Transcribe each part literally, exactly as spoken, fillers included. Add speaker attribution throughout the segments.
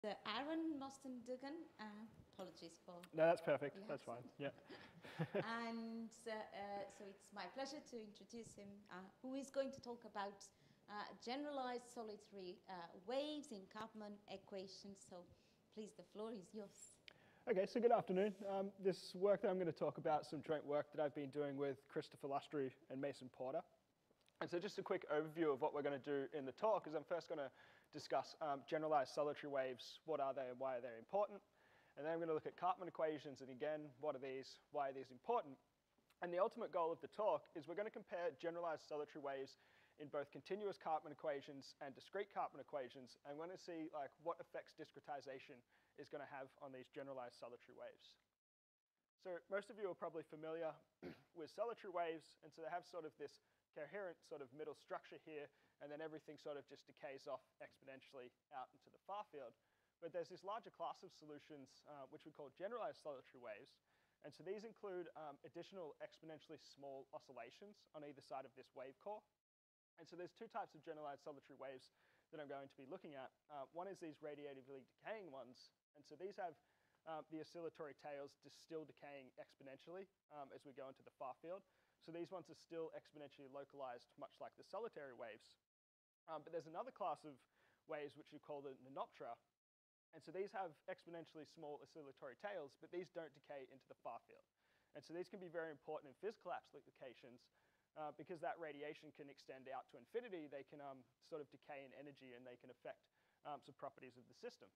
Speaker 1: The Aaron Moston-duggan, uh, apologies for...
Speaker 2: No, that's perfect. That's fine. Yeah.
Speaker 1: and uh, uh, so it's my pleasure to introduce him, uh, who is going to talk about uh, generalized oscillatory uh, waves in Karpman equations. So please, the floor is yours.
Speaker 2: Okay, so good afternoon. Um, this work that I'm going to talk about, some joint work that I've been doing with Christopher Lustry and Mason Porter. And so just a quick overview of what we're going to do in the talk is I'm first going to discuss um, generalized oscillatory waves, what are they and why are they important. And then I'm going to look at Karpman equations, and again, what are these, why are these important. And the ultimate goal of the talk is we're going to compare generalized oscillatory waves in both continuous Karpman equations and discrete Karpman equations. And we're going to see like, what effects discretization is going to have on these generalized oscillatory waves. So most of you are probably familiar with oscillatory waves, and so they have sort of this coherent sort of middle structure here, and then everything sort of just decays off exponentially out into the far field. But there's this larger class of solutions, uh, which we call generalized oscillatory waves. And so these include um, additional exponentially small oscillations on either side of this wave core. And so there's two types of generalized oscillatory waves that I'm going to be looking at. Uh, one is these radiatively decaying ones. And so these have um, the oscillatory tails just still decaying exponentially um, as we go into the far field. So these ones are still exponentially localized, much like the solitary waves. Um, but there's another class of waves which we call the nonoptera. And so these have exponentially small oscillatory tails, but these don't decay into the far field. And so these can be very important in physical applications uh, because that radiation can extend out to infinity. They can um, sort of decay in energy, and they can affect um, some properties of the system.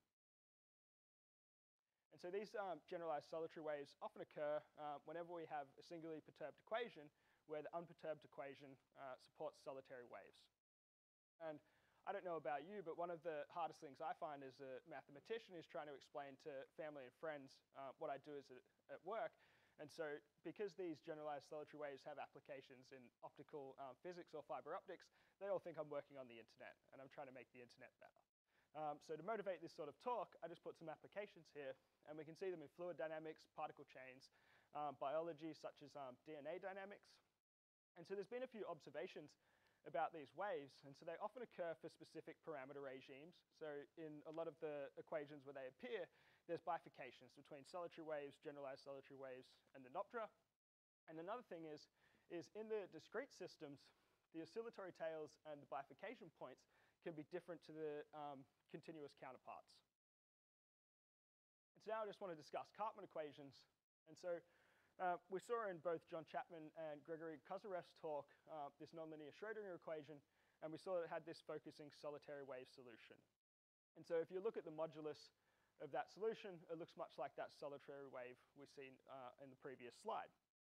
Speaker 2: And so these um, generalized oscillatory waves often occur uh, whenever we have a singularly perturbed equation where the unperturbed equation uh, supports solitary waves. And I don't know about you, but one of the hardest things I find as a mathematician is trying to explain to family and friends uh, what I do is at, at work. And so because these generalized oscillatory waves have applications in optical um, physics or fiber optics, they all think I'm working on the internet, and I'm trying to make the internet better. Um, so to motivate this sort of talk, I just put some applications here, and we can see them in fluid dynamics, particle chains, um, biology such as um, D N A dynamics. And so there's been a few observations about these waves, and so they often occur for specific parameter regimes. So in a lot of the equations where they appear, there's bifurcations between oscillatory waves, generalized oscillatory waves, and the nonoptera. And another thing is, is in the discrete systems, the oscillatory tails and the bifurcation points can be different to the um, continuous counterparts. And so now I just want to discuss Karpman equations. And so uh, we saw in both John Chapman and Gregory Kozarev's talk uh, this nonlinear Schrödinger equation, and we saw it had this focusing solitary wave solution. And so if you look at the modulus of that solution, it looks much like that solitary wave we've seen uh, in the previous slide.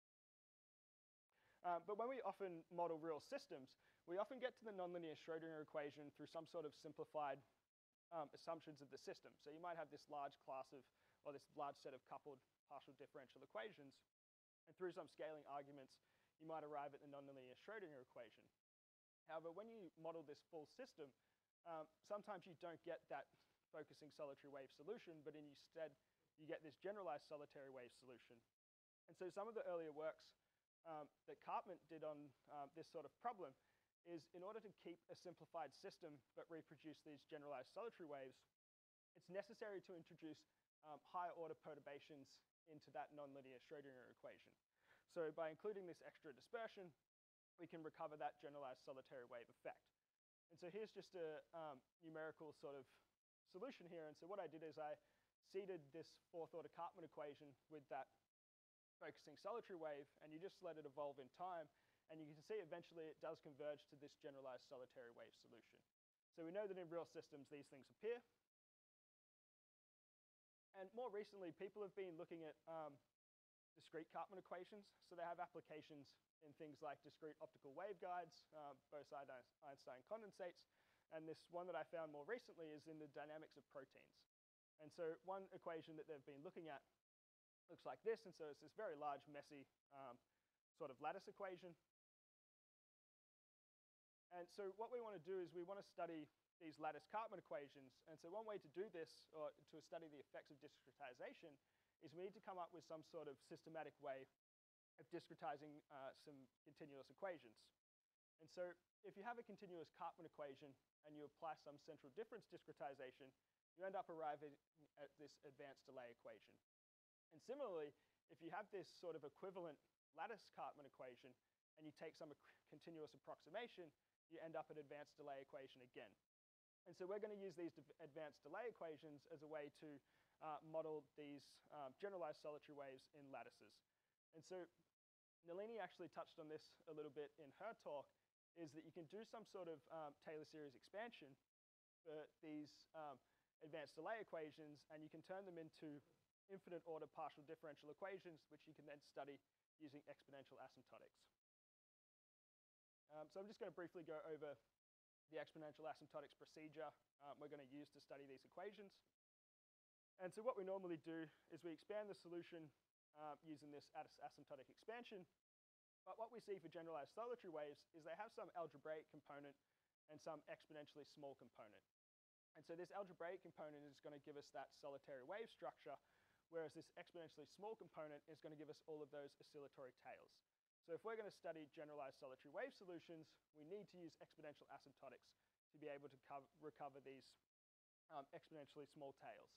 Speaker 2: Uh, but when we often model real systems, we often get to the nonlinear Schrödinger equation through some sort of simplified um, assumptions of the system. So you might have this large class of, or this large set of coupled partial differential equations, and through some scaling arguments, you might arrive at the nonlinear Schrödinger equation. However, when you model this full system, um, sometimes you don't get that focusing solitary wave solution, but instead you get this generalized solitary wave solution. And so some of the earlier works Um, that Karpman did on um, this sort of problem is in order to keep a simplified system but reproduce these generalized oscillatory waves, it's necessary to introduce um, higher order perturbations into that nonlinear Schrödinger equation. So by including this extra dispersion, we can recover that generalized solitary wave effect. And so here's just a um, numerical sort of solution here. And so what I did is I seeded this fourth order Karpman equation with that focusing solitary wave, and you just let it evolve in time, and you can see eventually it does converge to this generalized solitary wave solution. So we know that in real systems these things appear. And more recently, people have been looking at um, discrete Karpman equations. So they have applications in things like discrete optical waveguides, uh, Bose-Einstein condensates, and this one that I found more recently is in the dynamics of proteins. And so one equation that they've been looking at looks like this, and so it's this very large, messy um, sort of lattice equation. And so what we want to do is we want to study these lattice Karpman equations, and so one way to do this, or to study the effects of discretization, is we need to come up with some sort of systematic way of discretizing uh, some continuous equations. And so if you have a continuous Karpman equation and you apply some central difference discretization, you end up arriving at this advanced delay equation. And similarly, if you have this sort of equivalent lattice Karpman equation and you take some continuous approximation, you end up at advanced delay equation again. And so we're going to use these advanced delay equations as a way to uh, model these um, generalized solitary waves in lattices. And so Nalini actually touched on this a little bit in her talk, is that you can do some sort of um, Taylor series expansion for these um, advanced delay equations, and you can turn them into infinite order partial differential equations, which you can then study using exponential asymptotics. Um, so I'm just going to briefly go over the exponential asymptotics procedure um, we're going to use to study these equations. And so what we normally do is we expand the solution uh, using this as asymptotic expansion. But what we see for generalized solitary waves is they have some algebraic component and some exponentially small component. And so this algebraic component is going to give us that solitary wave structure, whereas this exponentially small component is going to give us all of those oscillatory tails. So if we're going to study generalized solitary wave solutions, we need to use exponential asymptotics to be able to recover these um, exponentially small tails.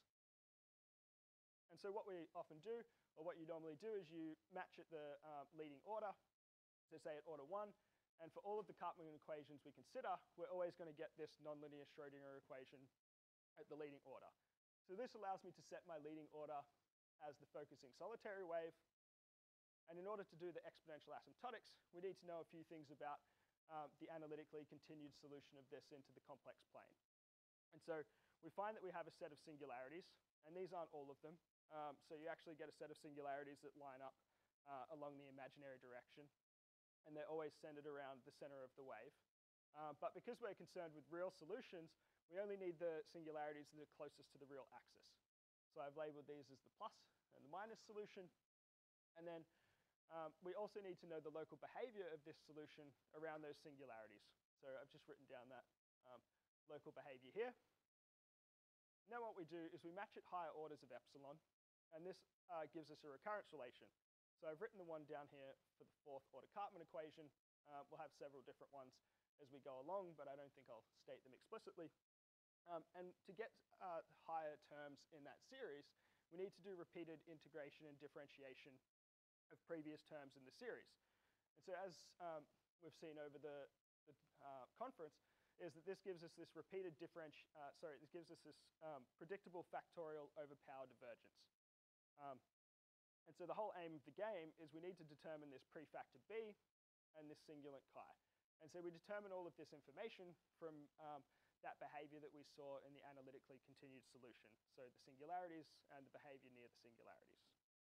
Speaker 2: And so what we often do, or what you normally do, is you match at the um, leading order, so say at order one, and for all of the Karpman equations we consider, we're always going to get this nonlinear Schrödinger equation at the leading order. So this allows me to set my leading order as the focusing solitary wave. And in order to do the exponential asymptotics, we need to know a few things about um, the analytically continued solution of this into the complex plane. And so we find that we have a set of singularities, and these aren't all of them. Um, so you actually get a set of singularities that line up uh, along the imaginary direction, and they're always centered around the center of the wave. Uh, but because we're concerned with real solutions, we only need the singularities that are closest to the real axis. So I've labeled these as the plus and the minus solution. And then um, we also need to know the local behavior of this solution around those singularities. So I've just written down that um, local behavior here. Now what we do is we match at higher orders of epsilon, and this uh, gives us a recurrence relation. So I've written the one down here for the fourth order Karpman equation. Uh, we'll have several different ones as we go along, but I don't think I'll state them explicitly. Um, and to get uh, higher terms in that series, we need to do repeated integration and differentiation of previous terms in the series. And so as um, we've seen over the, the uh, conference, is that this gives us this repeated differenti- uh, sorry, this gives us this um, predictable factorial over power divergence. Um, and so the whole aim of the game is we need to determine this prefactor B and this singulant chi. And so we determine all of this information from um, that behavior that we saw in the analytically continued solution. So the singularities and the behavior near the singularities.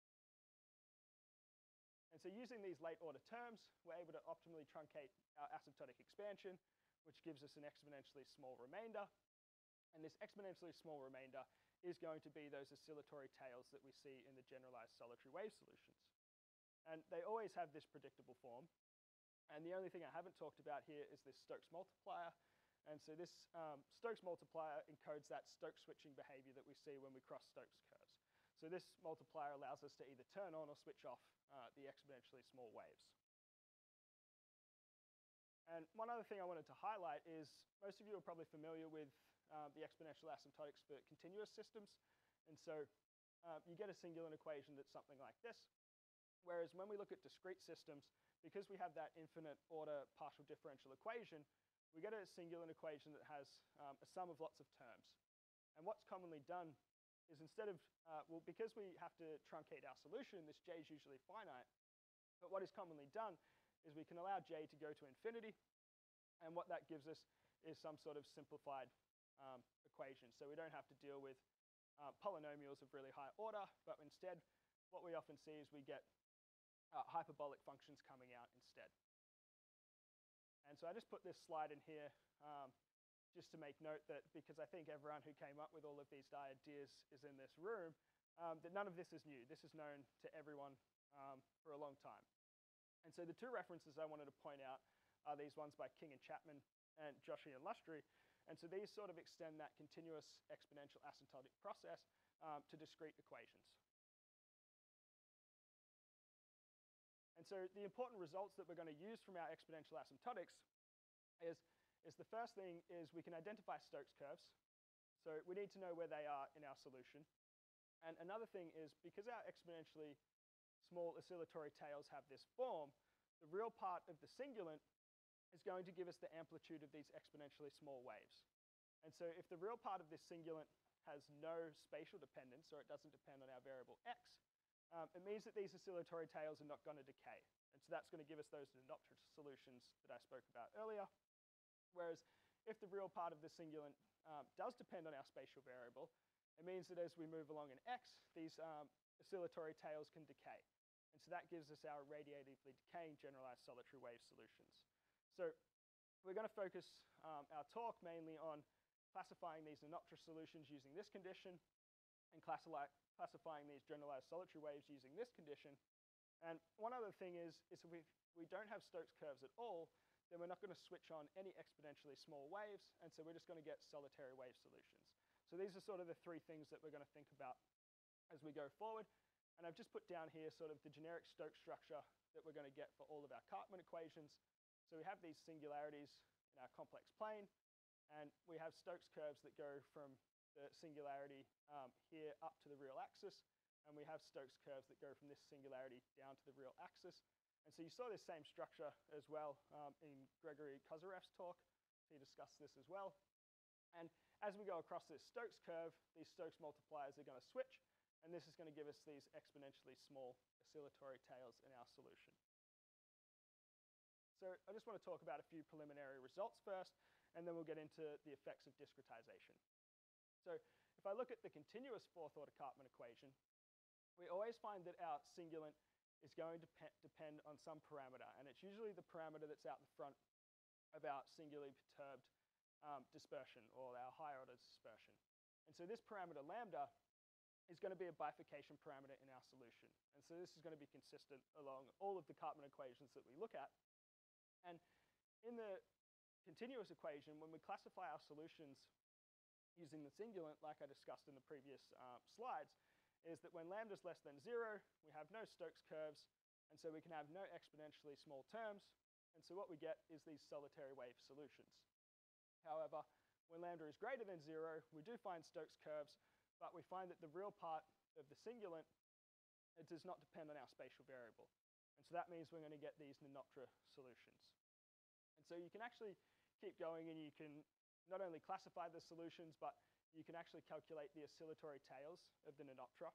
Speaker 2: And so using these late order terms, we're able to optimally truncate our asymptotic expansion, which gives us an exponentially small remainder. And this exponentially small remainder is going to be those oscillatory tails that we see in the generalized solitary wave solutions. And they always have this predictable form. And the only thing I haven't talked about here is this Stokes multiplier. And so this um, Stokes multiplier encodes that Stokes switching behavior that we see when we cross Stokes curves. So this multiplier allows us to either turn on or switch off uh, the exponentially small waves. And one other thing I wanted to highlight is most of you are probably familiar with uh, the exponential asymptotics for continuous systems. And so uh, you get a singular equation that's something like this. Whereas when we look at discrete systems, because we have that infinite order partial differential equation, we get a singular equation that has um, a sum of lots of terms. And what's commonly done is instead of, uh, well, because we have to truncate our solution, this J is usually finite, but what is commonly done is we can allow J to go to infinity, and what that gives us is some sort of simplified um, equation. So we don't have to deal with uh, polynomials of really high order, but instead what we often see is we get uh, hyperbolic functions coming out instead. And so I just put this slide in here um, just to make note that, because I think everyone who came up with all of these ideas is in this room, um, that none of this is new. This is known to everyone um, for a long time. And so the two references I wanted to point out are these ones by King and Chapman and Joshi and Lustry. And so these sort of extend that continuous exponential asymptotic process um, to discrete equations. And so the important results that we're going to use from our exponential asymptotics is, is the first thing is we can identify Stokes curves. So we need to know where they are in our solution. And another thing is, because our exponentially small oscillatory tails have this form, the real part of the singulant is going to give us the amplitude of these exponentially small waves. And so if the real part of this singulant has no spatial dependence, or it doesn't depend on our variable x, um, it means that these oscillatory tails are not going to decay. And so that's going to give us those nonlinear solutions that I spoke about earlier. Whereas if the real part of the singulant um, does depend on our spatial variable, it means that as we move along in x, these um, oscillatory tails can decay. And so that gives us our radiatively decaying generalized solitary wave solutions. So we're going to focus um, our talk mainly on classifying these nonlinear solutions using this condition and classifying these generalized solitary waves using this condition. And one other thing is, is if we, we don't have Stokes curves at all, then we're not going to switch on any exponentially small waves, and so we're just going to get solitary wave solutions. So these are sort of the three things that we're going to think about as we go forward. And I've just put down here sort of the generic Stokes structure that we're going to get for all of our Karpman equations. So we have these singularities in our complex plane, and we have Stokes curves that go from the singularity um, here up to the real axis, and we have Stokes curves that go from this singularity down to the real axis. And so you saw this same structure as well um, in Gregory Kozarev's talk. He discussed this as well. And as we go across this Stokes curve, these Stokes multipliers are going to switch, and this is going to give us these exponentially small oscillatory tails in our solution. So I just want to talk about a few preliminary results first, and then we'll get into the effects of discretization. So if I look at the continuous fourth-order Karpman equation, we always find that our singulant is going to depend on some parameter, and it's usually the parameter that's out the front of our singularly-perturbed um, dispersion, or our higher-order dispersion. And so this parameter lambda is going to be a bifurcation parameter in our solution. And so this is going to be consistent along all of the Karpman equations that we look at. And in the continuous equation, when we classify our solutions using the singulant, like I discussed in the previous uh, slides, is that when lambda is less than zero, we have no Stokes curves, and so we can have no exponentially small terms. And so what we get is these solitary wave solutions. However, when lambda is greater than zero, we do find Stokes curves, but we find that the real part of the singulant, it does not depend on our spatial variable. And so that means we're going to get these nonlinear solutions. And so you can actually keep going, and you can not only classify the solutions, but you can actually calculate the oscillatory tails of the nonlinear.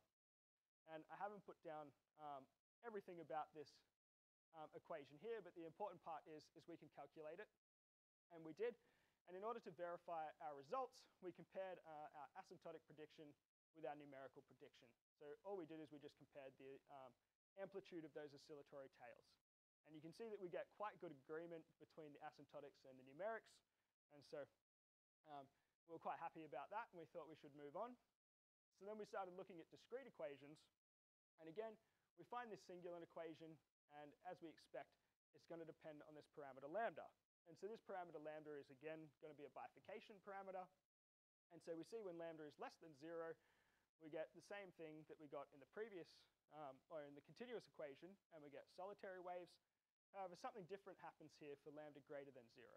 Speaker 2: And I haven't put down um, everything about this um, equation here, but the important part is, is we can calculate it. And we did. And in order to verify our results, we compared uh, our asymptotic prediction with our numerical prediction. So all we did is we just compared the um, amplitude of those oscillatory tails. And you can see that we get quite good agreement between the asymptotics and the numerics. And so um, we were quite happy about that, and we thought we should move on. So then we started looking at discrete equations. And again, we find this singulant equation, and as we expect, it's going to depend on this parameter lambda. And so this parameter lambda is, again, going to be a bifurcation parameter. And so we see when lambda is less than zero, we get the same thing that we got in the previous, um, or in the continuous equation, and we get solitary waves. However, something different happens here for lambda greater than zero.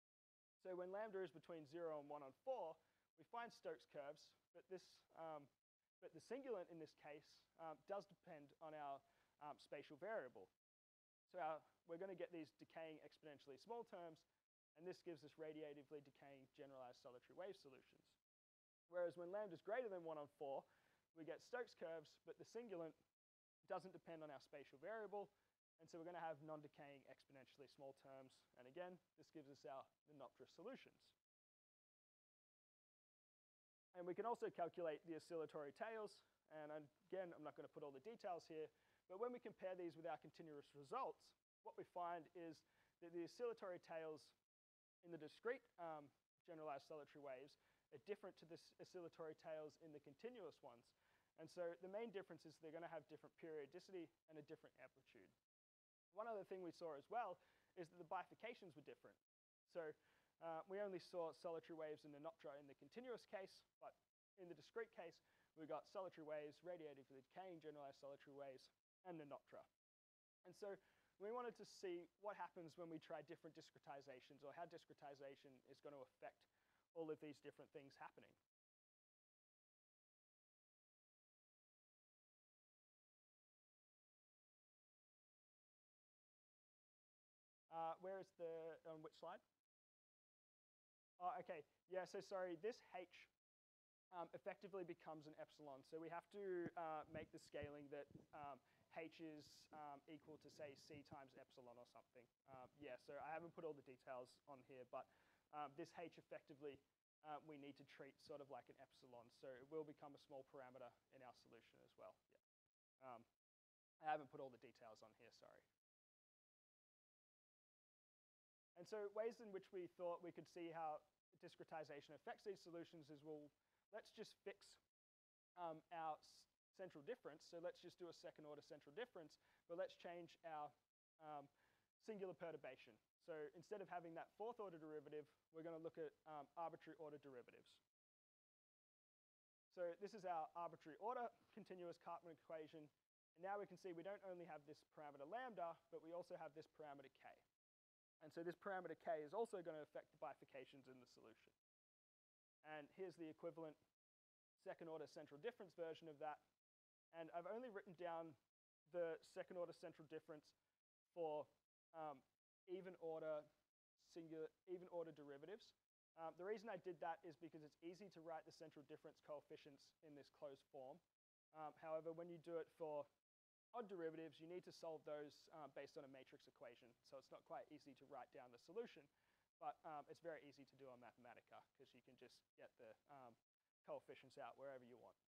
Speaker 2: So when lambda is between zero and one on four, we find Stokes curves, but, this, um, but the singulant in this case um, does depend on our um, spatial variable. So our, we're going to get these decaying exponentially small terms, and this gives us radiatively decaying generalized solitary wave solutions. Whereas when lambda is greater than one on four, we get Stokes curves, but the singulant doesn't depend on our spatial variable, and so we're going to have non-decaying exponentially small terms. And again, this gives us our nonlinear solutions. And we can also calculate the oscillatory tails. And again, I'm not going to put all the details here, but when we compare these with our continuous results, what we find is that the oscillatory tails in the discrete um, generalized solitary waves are different to the oscillatory tails in the continuous ones. And so the main difference is they're going to have different periodicity and a different amplitude. One other thing we saw as well is that the bifurcations were different. So uh, we only saw solitary waves in the nonlinear in the continuous case, but in the discrete case, we got solitary waves, radiatively decaying generalized solitary waves, and the nonlinear. And so we wanted to see what happens when we try different discretizations, or how discretization is going to affect all of these different things happening. where is the, on which slide? Oh, okay, yeah, so sorry, this h um, effectively becomes an epsilon. So we have to uh, make the scaling that um, h is um, equal to, say, c times epsilon or something. Um, yeah, so I haven't put all the details on here, but um, this h effectively uh, we need to treat sort of like an epsilon. So it will become a small parameter in our solution as well. Yeah. Um, I haven't put all the details on here, sorry. And so ways in which we thought we could see how discretization affects these solutions is, well, let's just fix um, our central difference. So let's just do a second order central difference, but let's change our um, singular perturbation. So instead of having that fourth order derivative, we're going to look at um, arbitrary order derivatives. So this is our arbitrary order continuous Karpman equation. And now we can see we don't only have this parameter lambda, but we also have this parameter k. And so this parameter k is also going to affect the bifurcations in the solution. And here's the equivalent second order central difference version of that. And I've only written down the second order central difference for um, even order singular, even order derivatives. Um, the reason I did that is because it's easy to write the central difference coefficients in this closed form. Um, however, when you do it for odd derivatives, you need to solve those uh, based on a matrix equation. So it's not quite easy to write down the solution, but um, it's very easy to do on Mathematica because you can just get the um, coefficients out wherever you want.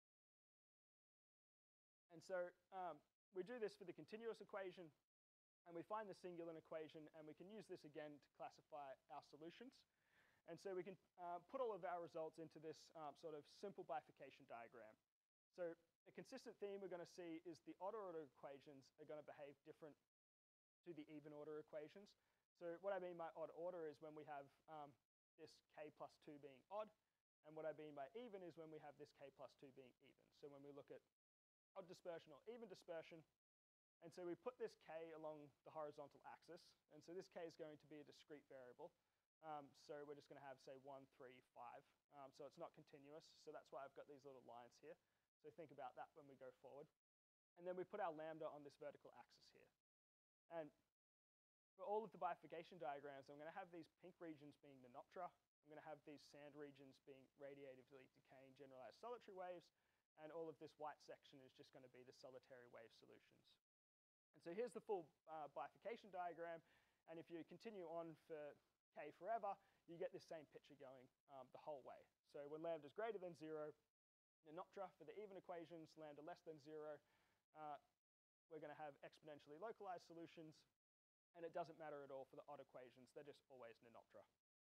Speaker 2: And so um, we do this for the continuous equation, and we find the singular equation, and we can use this again to classify our solutions. And so we can uh, put all of our results into this um, sort of simple bifurcation diagram. So a consistent theme we're going to see is the odd order equations are going to behave different to the even order equations. So what I mean by odd order is when we have um, this k plus two being odd, and what I mean by even is when we have this k plus two being even. So when we look at odd dispersion or even dispersion, and so we put this k along the horizontal axis, and so this k is going to be a discrete variable. Um, so we're just going to have, say, one, three, five. Um, so it's not continuous, so that's why I've got these little lines here. So think about that when we go forward. And then we put our lambda on this vertical axis here. And for all of the bifurcation diagrams, I'm going to have these pink regions being the noctra. I'm going to have these sand regions being radiatively decaying generalized solitary waves. And all of this white section is just going to be the solitary wave solutions. And so here's the full uh, bifurcation diagram. And if you continue on for k forever, you get this same picture going um, the whole way. So when lambda is greater than zero, the noctra for the even equations, lambda less than zero, uh, we're going to have exponentially localized solutions. And it doesn't matter at all for the odd equations. They're just always nonoctra.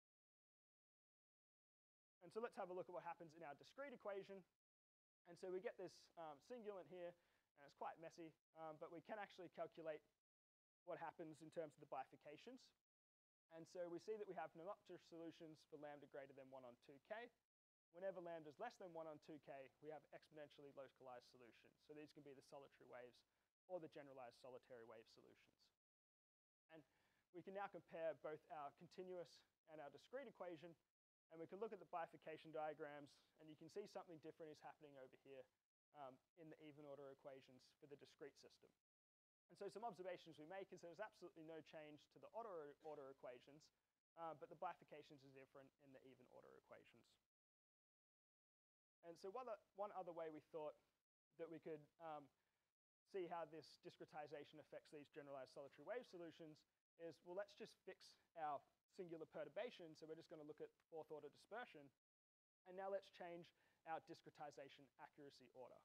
Speaker 2: And so let's have a look at what happens in our discrete equation. And so we get this um, singulant here, and it's quite messy, um, but we can actually calculate what happens in terms of the bifurcations. And so we see that we have nonoctra solutions for lambda greater than one on two k. Whenever lambda is less than one on two k, we have exponentially localized solutions. So these can be the solitary waves or the generalized solitary wave solutions. And we can now compare both our continuous and our discrete equation, and we can look at the bifurcation diagrams, and you can see something different is happening over here um, in the even order equations for the discrete system. And so some observations we make is there's absolutely no change to the odd order equations, uh, but the bifurcations is different in the even order equations. And so one, one other way we thought that we could um, see how this discretization affects these generalized solitary wave solutions is, well, let's just fix our singular perturbation. So we're just going to look at fourth order dispersion. And now let's change our discretization accuracy order.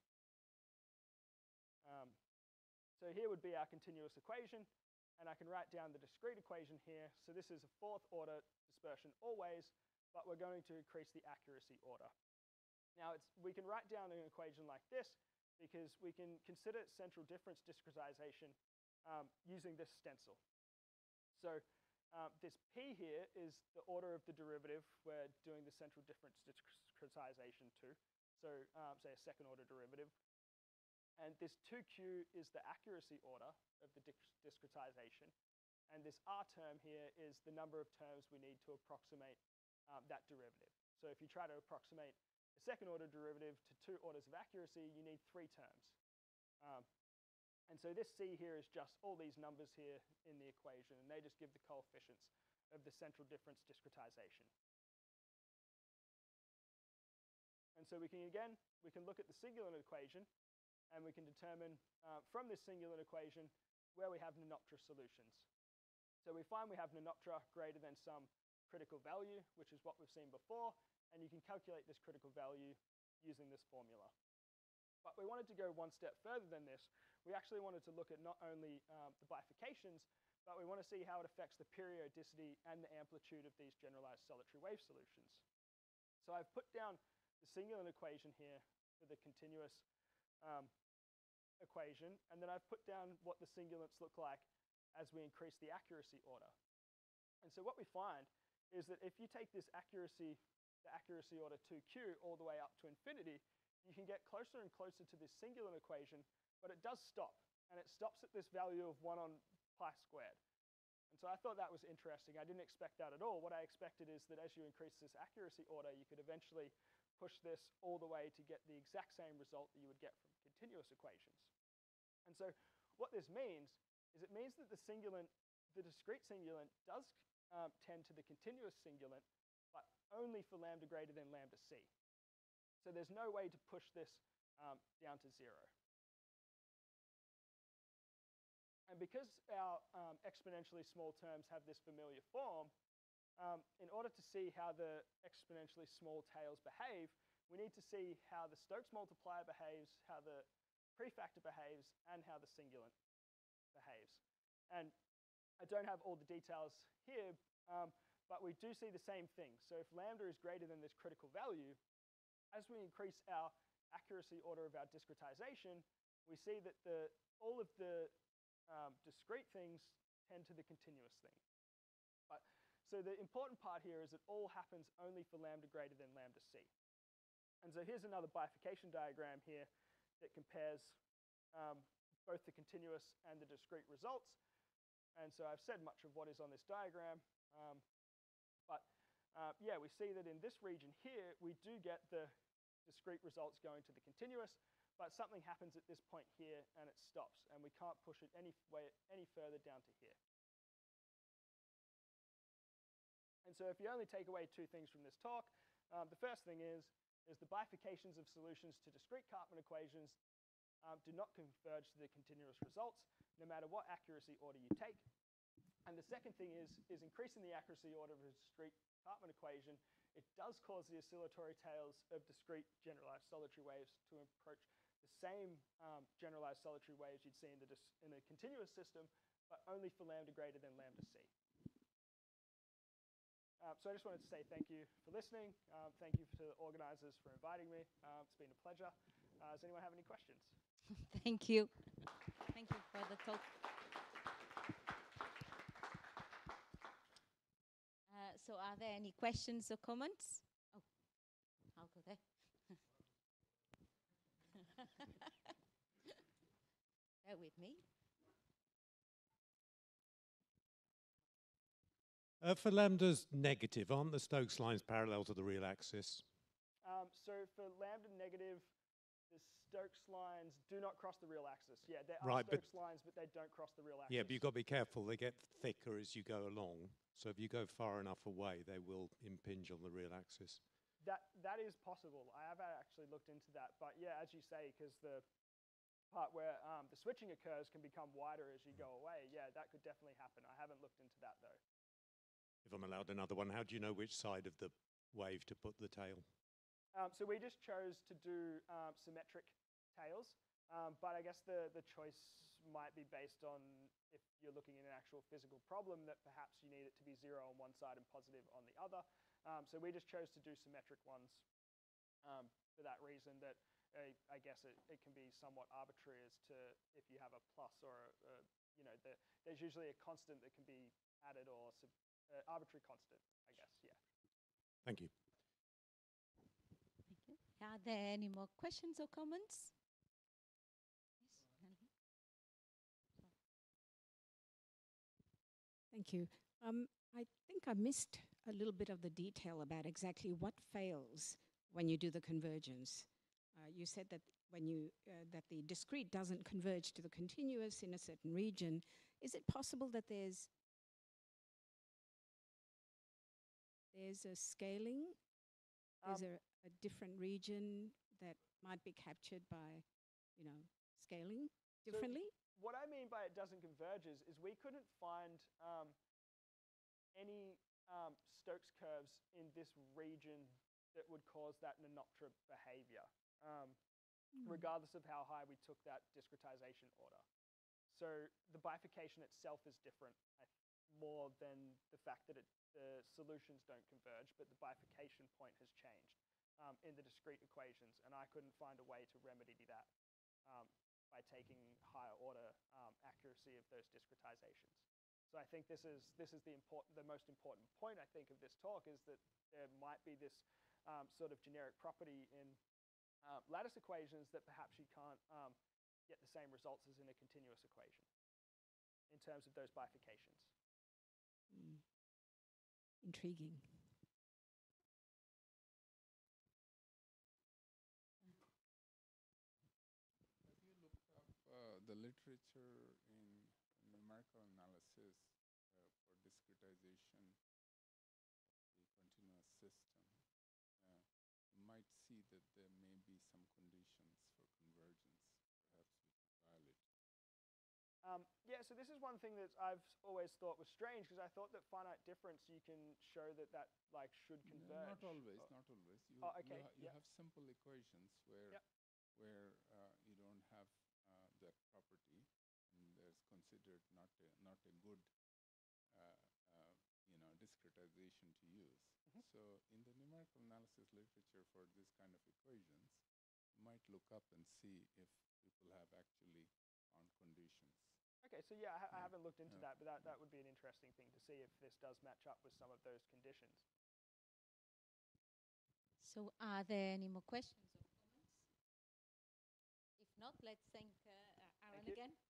Speaker 2: Um, so here would be our continuous equation. And I can write down the discrete equation here. So this is a fourth order dispersion always, but we're going to increase the accuracy order. Now, it's, we can write down an equation like this because we can consider central difference discretization um, using this stencil. So um, this P here is the order of the derivative we're doing the central difference discretization to. So um, say a second order derivative. And this two Q is the accuracy order of the discretization. And this R term here is the number of terms we need to approximate um, that derivative. So if you try to approximate a second order derivative to two orders of accuracy, you need three terms. Um, And so this C here is just all these numbers here in the equation, and they just give the coefficients of the central difference discretization. And so we can, again, we can look at the singular equation, and we can determine uh, from this singular equation where we have Nonoptra solutions. So we find we have Nonoptra greater than some critical value, which is what we've seen before, and you can calculate this critical value using this formula. But we wanted to go one step further than this. We actually wanted to look at not only um, the bifurcations, but we want to see how it affects the periodicity and the amplitude of these generalized solitary wave solutions. So I've put down the singular equation here for the continuous um, equation, and then I've put down what the singulants look like as we increase the accuracy order. And so what we find is that if you take this accuracy, the accuracy order two Q all the way up to infinity, you can get closer and closer to this singular equation, but it does stop, and it stops at this value of one on pi squared. And so I thought that was interesting. I didn't expect that at all. What I expected is that as you increase this accuracy order, you could eventually push this all the way to get the exact same result that you would get from continuous equations. And so what this means is it means that the singulant, the discrete singulant does um, tend to the continuous singulant, but only for lambda greater than lambda c. So there's no way to push this um, down to zero. And because our um, exponentially small terms have this familiar form, um, in order to see how the exponentially small tails behave, we need to see how the Stokes multiplier behaves, how the prefactor behaves, and how the singulant behaves. And I don't have all the details here, um, but we do see the same thing. So if lambda is greater than this critical value, as we increase our accuracy order of our discretization, we see that the, all of the um, discrete things tend to the continuous thing. But, so the important part here is it all happens only for lambda greater than lambda c. And so here's another bifurcation diagram here that compares um, both the continuous and the discrete results. And so I've said much of what is on this diagram, um, but Uh, yeah, we see that in this region here, we do get the discrete results going to the continuous, but something happens at this point here and it stops, and we can't push it any way any further down to here. And so if you only take away two things from this talk, um, the first thing is, is the bifurcations of solutions to discrete Karpman equations um, do not converge to the continuous results, no matter what accuracy order you take. And the second thing is, is increasing the accuracy order of a discrete Karpman equation, it does cause the oscillatory tails of discrete generalized solitary waves to approach the same um, generalized solitary waves you'd see in, the dis in a continuous system, but only for lambda greater than lambda c. Um, so I just wanted to say thank you for listening. Um, thank you to the organizers for inviting me. Um, it's been a pleasure. Uh, does anyone have any questions?
Speaker 1: Thank you. Thank you for the talk. Uh, so are there any questions or comments? Oh, I'll go there. Bear with me.
Speaker 3: Uh, for lambdas negative, aren't the Stokes lines parallel to the real axis?
Speaker 2: Um, so for lambda negative, the Stokes lines do not cross the real axis. Yeah, there are
Speaker 3: Right, but
Speaker 2: Stokes lines, but they don't cross the real axis.
Speaker 3: yeah, but you've got to be careful. They get thicker as you go along. So if you go far enough away, they will impinge on the real axis.
Speaker 2: That, that is possible. I have actually looked into that. But yeah, as you say, because the part where um, the switching occurs can become wider as you go away, yeah, that could definitely happen. I haven't looked into that, though.
Speaker 3: If I'm allowed another one, how do you know which side of the wave to put the tail?
Speaker 2: Um, so we just chose to do um, symmetric tails, um, but I guess the, the choice might be based on if you're looking at an actual physical problem that perhaps you need it to be zero on one side and positive on the other. Um, so we just chose to do symmetric ones um, for that reason that uh, I guess it, it can be somewhat arbitrary as to if you have a plus or, a, a, you know, the, there's usually a constant that can be added or sub, uh, arbitrary constant, I guess, yeah.
Speaker 3: Thank you.
Speaker 1: Thank you. Are there any more questions or comments? Yes,
Speaker 4: Thank you. Um, I think I missed a little bit of the detail about exactly what fails when you do the convergence. uh, you said that when you uh, that the discrete doesn't converge to the continuous in a certain region. Is it possible that there's there's a scaling? Is
Speaker 2: Um,
Speaker 4: there a different region that might be captured by, you know, scaling differently?
Speaker 2: So what I mean by it doesn't converge is, is we couldn't find um, any um, Stokes curves in this region that would cause that nonlinear behavior, um,
Speaker 4: Mm.
Speaker 2: regardless of how high we took that discretization order. So the bifurcation itself is different, I th more than the fact that it, the solutions don't converge, but the bifurcation point has changed um, in the discrete equations, and I couldn't find a way to remedy that um, by taking higher order um, accuracy of those discretizations. So I think this is this is the important, the most important point I think of this talk is that there might be this um, sort of generic property in uh, lattice equations that perhaps you can't um, get the same results as in a continuous equation in terms of those bifurcations.
Speaker 4: Mm. Intriguing.
Speaker 5: Have you looked up uh, the literature in numerical analysis uh, for discretization of the continuous system? Uh, you might see that there may be some conditions for convergence. Perhaps we could violate.
Speaker 2: Um, yeah, so this is one thing that I've always thought was strange because I thought that finite difference you can show that that like should
Speaker 5: No,
Speaker 2: converge.
Speaker 5: not always,
Speaker 2: or-
Speaker 5: not always. You,
Speaker 2: Oh, okay,
Speaker 5: you, ha you
Speaker 2: yeah.
Speaker 5: have simple equations where
Speaker 2: Yep.
Speaker 5: where uh, you don't have uh, that property, and there's considered not a not a good uh, uh, you know discretization to use.
Speaker 2: Mhm.
Speaker 5: So in the numerical analysis literature for this kind of equations, you might look up and see if people have actually found conditions.
Speaker 2: Okay, so yeah, I, ha I
Speaker 5: Yeah,
Speaker 2: haven't looked into
Speaker 5: yeah,
Speaker 2: that, but that,
Speaker 5: yeah.
Speaker 2: that would be an interesting thing to see if this does match up with some of those conditions.
Speaker 1: So are there any more questions or comments? If not, let's thank uh, uh, Aaron
Speaker 2: you.
Speaker 1: again.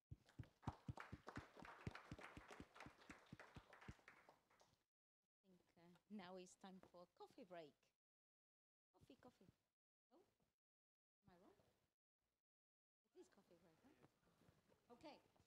Speaker 1: I think uh, now it's time for a coffee break. Coffee, coffee. Oh, am I wrong? It is coffee break, huh? Okay.